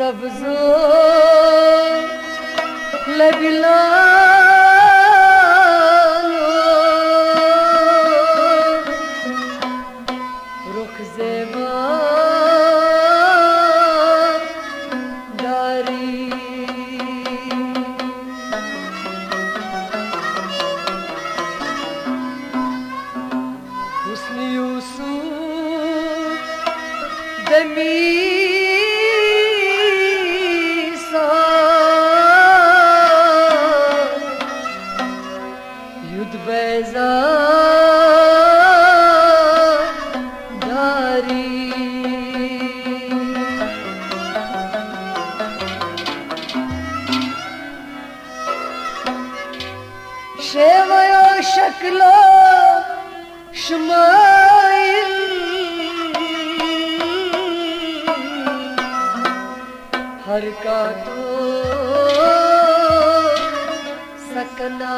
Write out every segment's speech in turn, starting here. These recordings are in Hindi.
सब्जो लबिला रुख ज़ेबा दारी हुस्न यूसुफ दमी बैजा दारी शेवयो शक्लो शुमाइल हर का तो सकना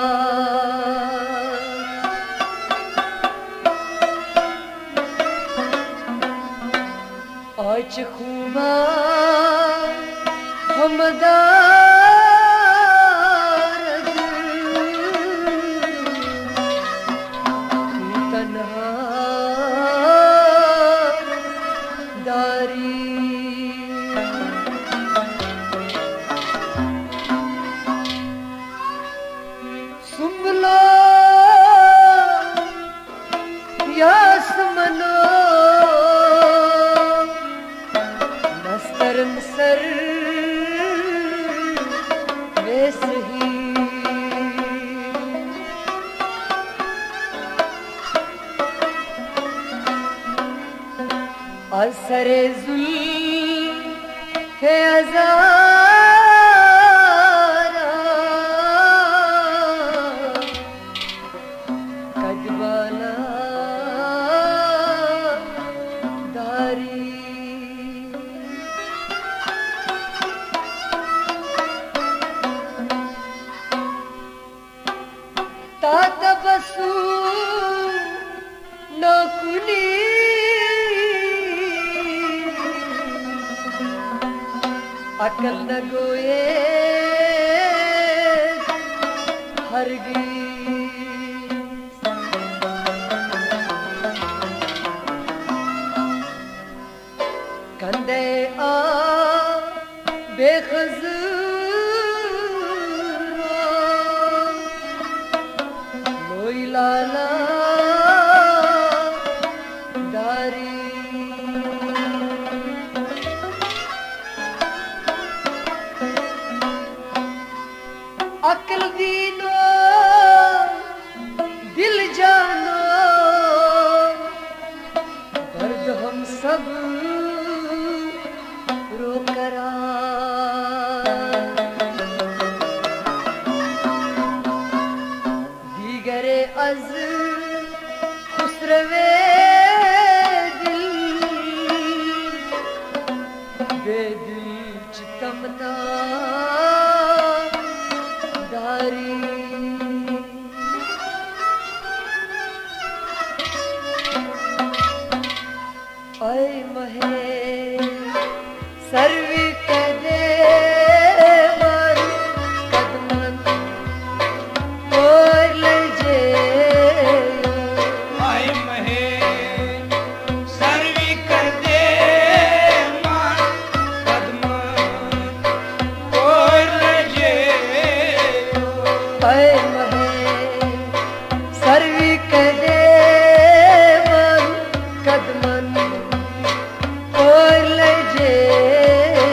आज खुमा हमदार तन्हा दारी सुन लो या सुमनो सर वैसे ही असरे जुल्फ़े अज़ारा कदबाला दारी तातबसु नकुनी अकल न गोए हरगिज़ कंदे आ बेखज़ लाला दारी अक्ल दीनो दिल जानो दर्द हम सब रो करा दीगरे अज़ खुसरवे दिल बेदिल चितमना दारी ऐ महे सर्वी कदे कदमन और ले जे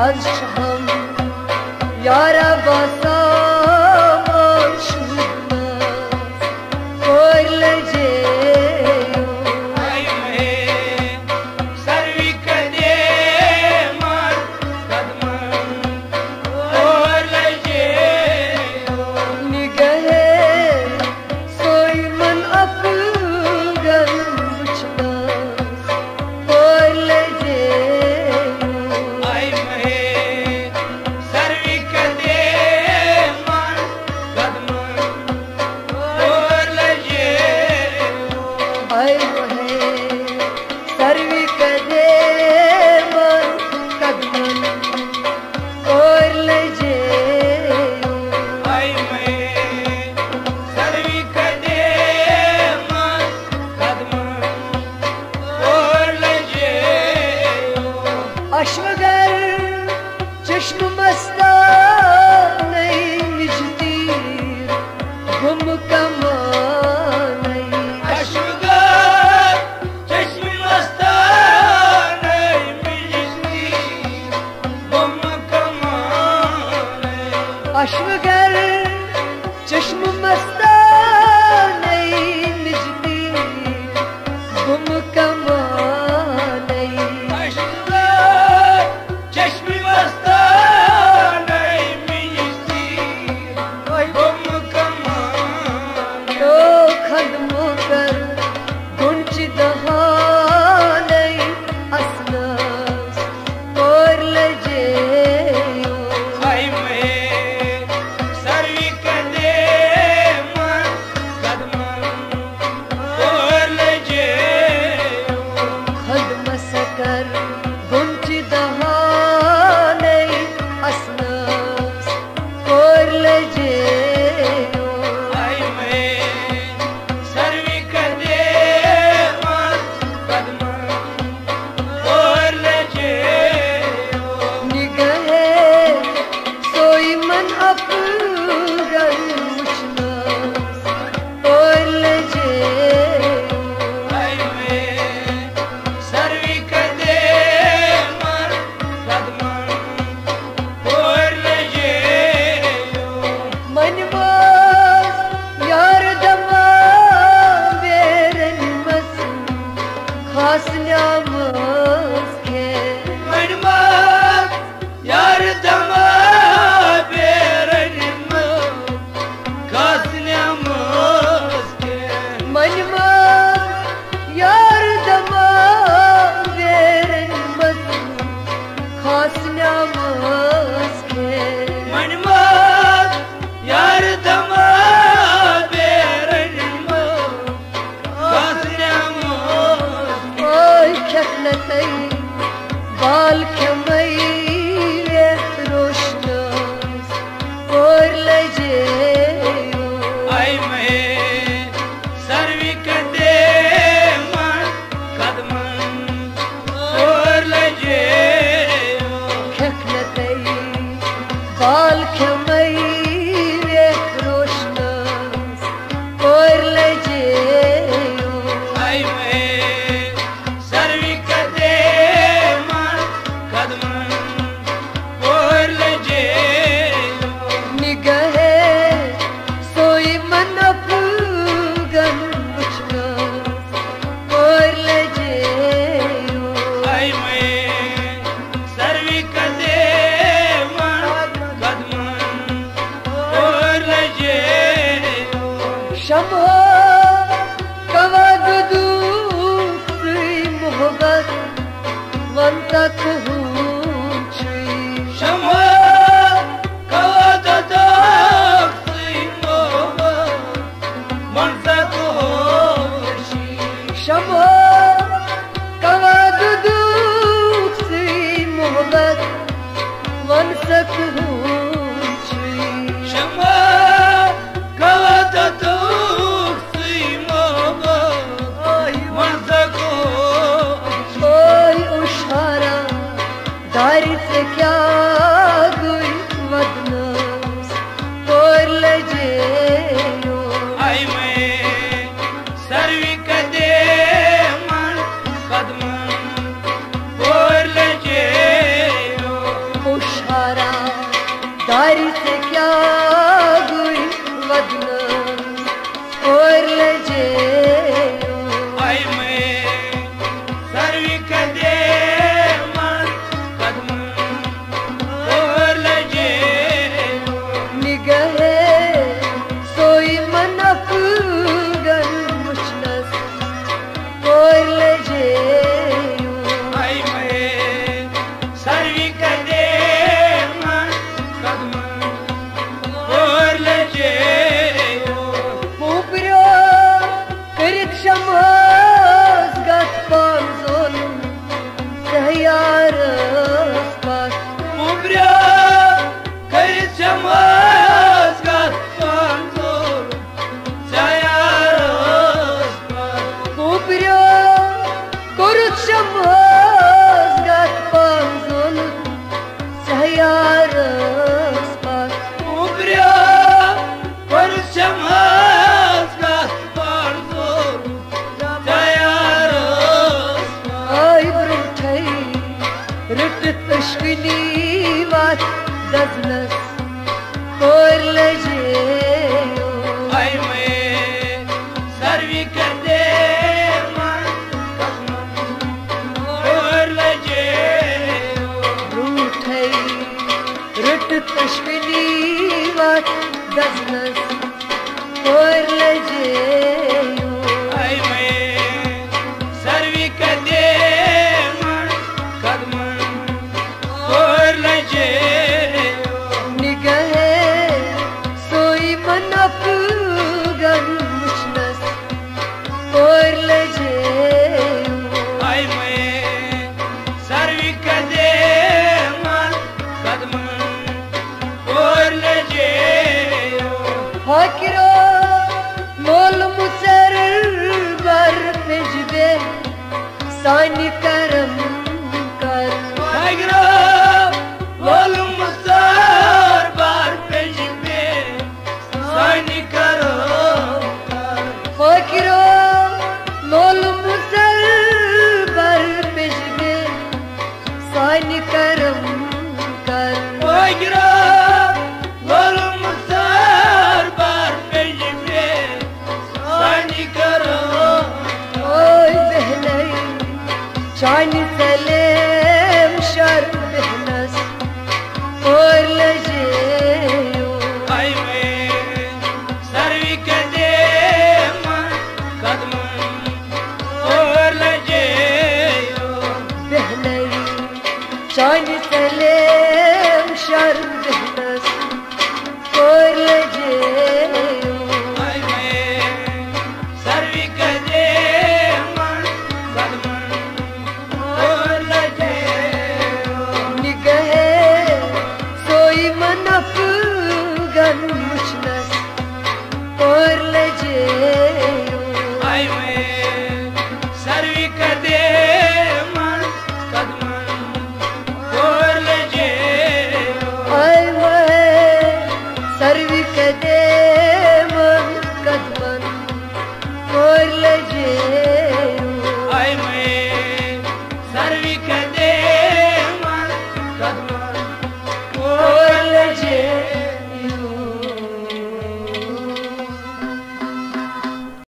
आज हम यारा बासा अश्वगर चश्म मस्ताने निजती गुम कमाने अश्वगर चश्म मस्ताने निजती गुम कमाने तो खदमों कर गुंच दहाने असनास और लजे बाल खमई रोशनास और लजे आई मैं सर्वी कदे मन कदमन और लजे खखलतई बाल खमई रोशनास और लजे आई मैं सर्वी कदे शम्हो कवद दूसरी मोहब्बत वन तक शम्हो कवद दूसरी मोहब्बत वन तक शम्हो कवद दूसरी मोहब्बत वन तक शम्हो कवद दारी से क्या गुई वदनास और लजे आई मैं सर्वी कदे मन कदमन और लजे यारी से क्या गुई वदन और लजे आई मैं सर्वी कदे मन कदम और लजे निगहे सोई मन अफगन मुशनस और लजे आई मैं सर्वी कदे मन कदम और लजे Ubrio kırık şamaz gat panzon Seyyarız bak Ubrio kırık şamaz gat panzor Sayarız bak Ubrio kırık şamaz gat panzon Seyyarız bak Ubrio kırık şamaz gat panzor Sayarız bak Ay brutai rıtıt aşkini vat daznas Kor lejeyo Ay मैं सर्वी कदे मन कदम और लजे रूठै रटत अश्विनी वाट दजनस और लजेयो आई मैं सर्वी कदे मन कदम और लजे निगहे सोई मन अफगन मुशनस और लजेयो आई मैं सर्वी कदे मन कदम और लजे Hakiro mol musar bar pejbe sani karam kar Agra lol musar bar pejbe sani karo Hakiro mol musar bar pejbe sani karam kar Agra lol musar bar pejbe sani karo Oy behnay chani salem shar behnas और लजेयो आई मैं सर्वी कदे मन कदम और लजे बहनई चांद सलेम शर behnas और लजेयो